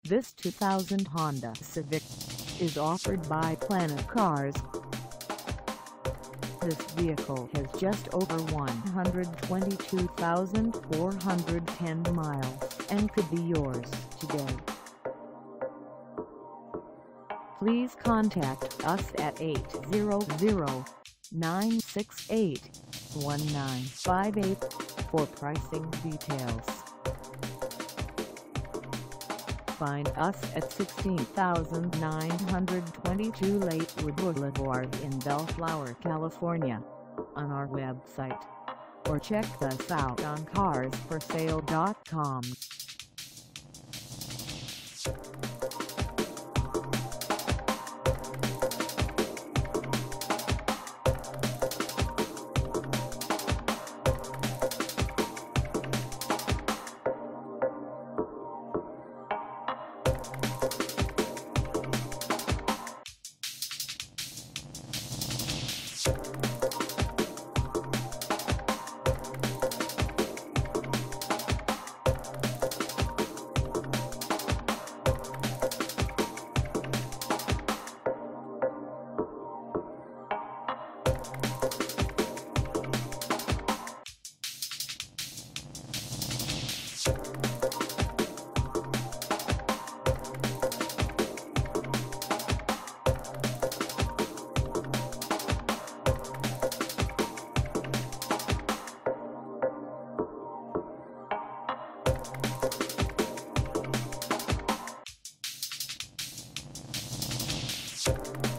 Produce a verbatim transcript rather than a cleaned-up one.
This two thousand Honda Civic is offered by Planet Cars. This vehicle has just over one hundred twenty-two thousand four hundred ten miles and could be yours today. Please contact us at eight hundred, nine six eight, one nine five eight for pricing details. Find us at sixteen thousand nine hundred twenty-two Lakewood Boulevard in Bellflower, California, on our website, or check us out on cars for sale dot com. You